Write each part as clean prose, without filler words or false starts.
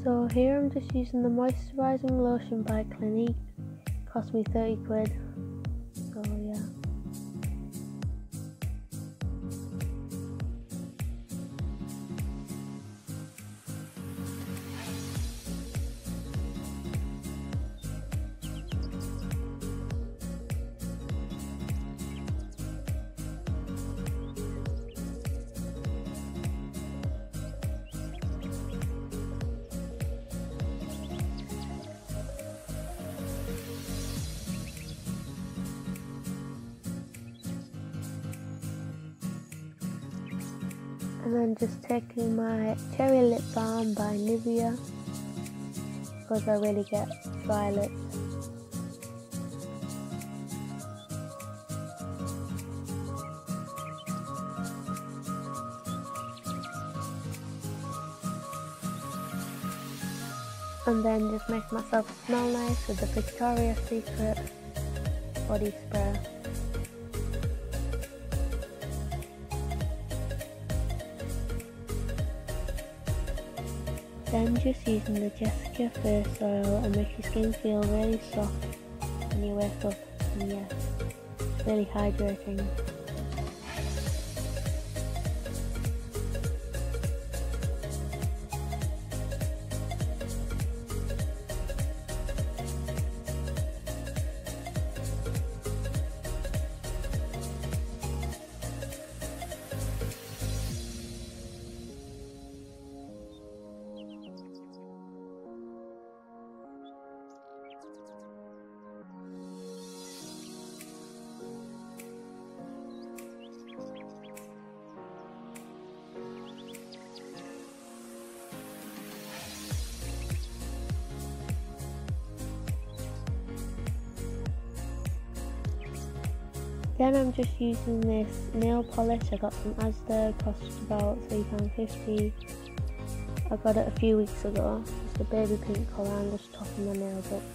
So here I'm just using the moisturising lotion by Clinique. Cost me 30 quid. So yeah. And then just taking my Cherry Lip Balm by Nivea, because I really get dry lips. And then just make myself smell nice with the Victoria's Secret body spray. Then just using the Jessica face oil and make your skin feel really soft when you wake up, and yeah, it's really hydrating. Then I'm just using this nail polish I got from Asda, it cost about £3.50. I got it a few weeks ago, it's a baby pink colour. I'm just topping my nails up.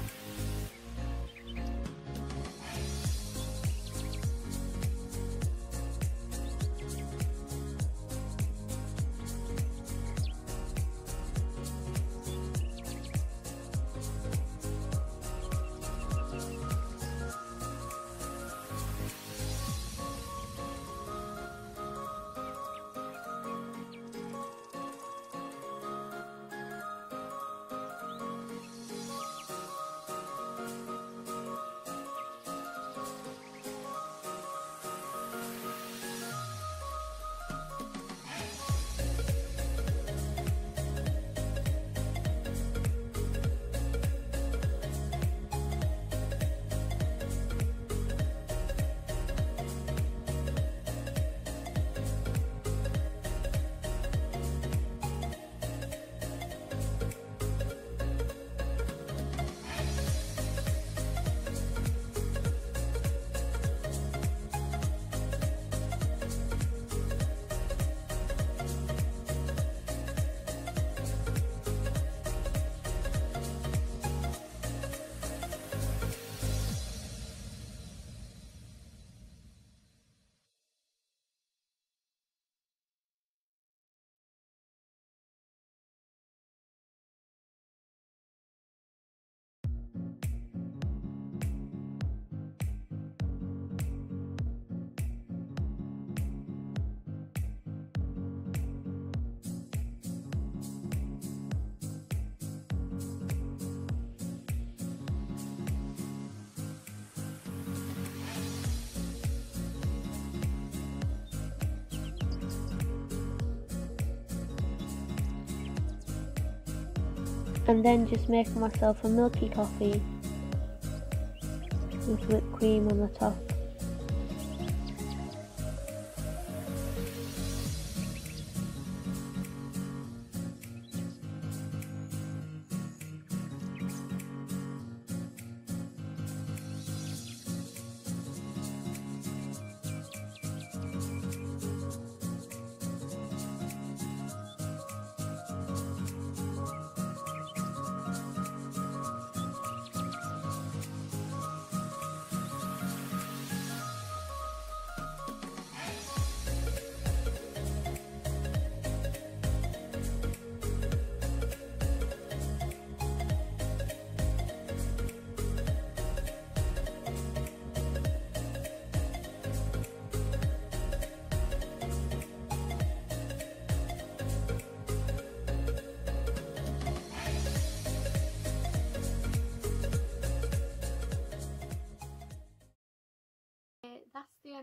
And then just make myself a milky coffee with whipped cream on the top.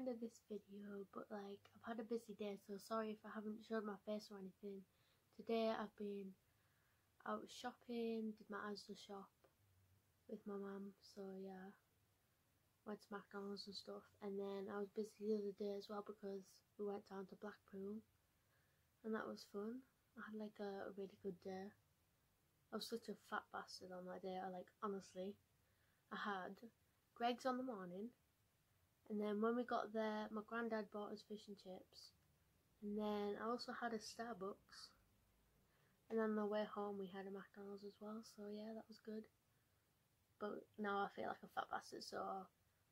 end of this video, but like I've had a busy day, so sorry if I haven't showed my face or anything. Today I've been out shopping, did my Asda shop with my mum, so yeah, went to McDonald's and stuff. And then I was busy the other day as well because we went down to Blackpool, and that was fun. I had like a really good day. I was such a fat bastard on that day. Honestly, I had Greggs on the morning, and then when we got there, my granddad bought us fish and chips, and then I also had a Starbucks, and on the way home we had a McDonald's as well, so yeah, that was good. But now I feel like a fat bastard, so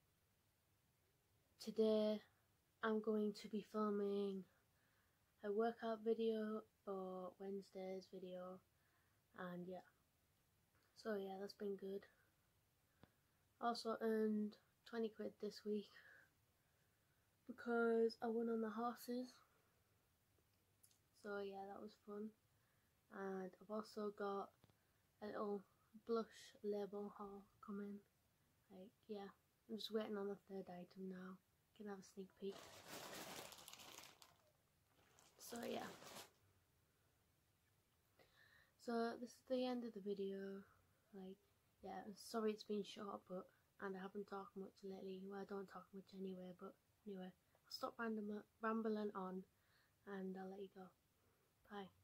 today I'm going to be filming a workout video for Wednesday's video, and yeah, so yeah, that's been good. Also earned 20 quid this week because I won on the horses, so yeah, that was fun. And I've also got a little blush label haul coming. Like, yeah, I'm just waiting on the third item now. Can have a sneak peek. So yeah, so this is the end of the video. Like, yeah, sorry it's been short, but and I haven't talked much lately. Well, I don't talk much anyway, but anyway, I'll stop rambling on and I'll let you go. Bye.